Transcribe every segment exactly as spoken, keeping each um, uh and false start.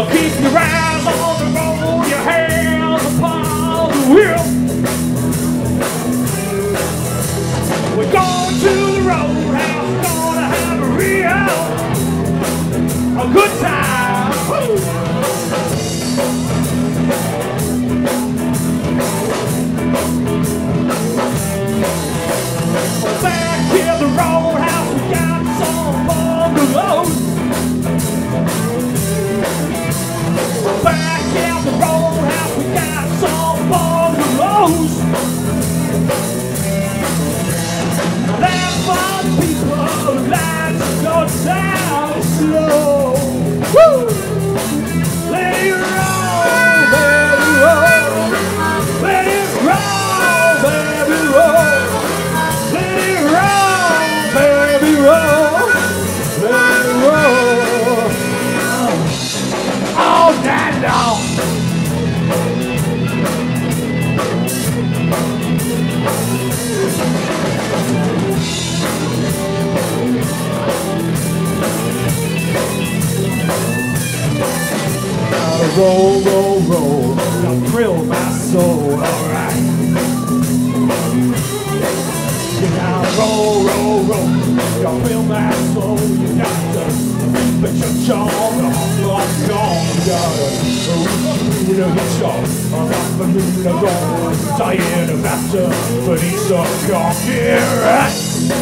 I'll keep your eyes on the road, your hands upon the wheel. We're going to the roadhouse, gonna have a real, a good time. Woo! Back here the roadhouse, we got some bungalows. Back at the roadhouse, we got some bungalows. That's for people who like to go down slow. Woo! Let it roll, baby, roll. Let it roll, baby, roll. Let it roll, baby, roll. Let it roll. All night long. Roll, roll, roll, now thrill my soul, alright. You gotta roll, roll, roll, you thrill my soul. You got to put your jaw off, off, off. You gotta reach through the hitch off, off the moon, the roll. Tired of after, but he's so cocky, right?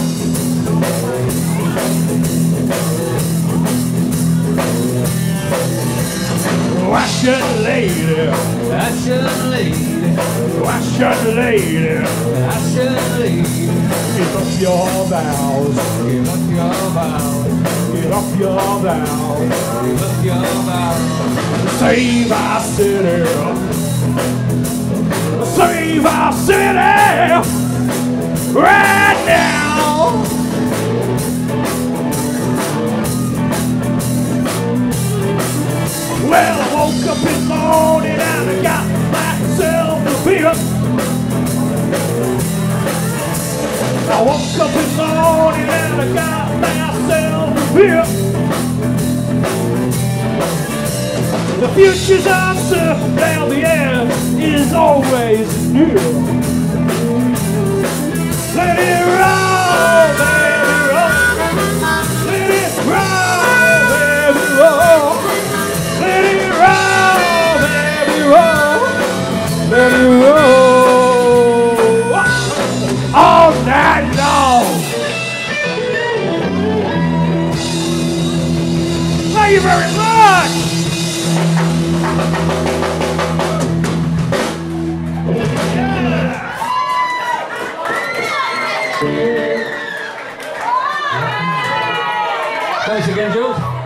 Wash your lady, Wash your lady, wash your lady, wash your lady. give up your vows, Give up your vows, give up your vows, give up your vows. save our city, save our city, right now. Well, I woke up in the morning and I got myself a beer. I woke up in the morning and I got myself a beer. The future's uncertain, now the end is always near. Let it roll, baby, roll. Let it roll, baby, roll. Let it roll, baby, roll. Let it roll all night long. Thank you very much. Yeah. Thanks again, Jules.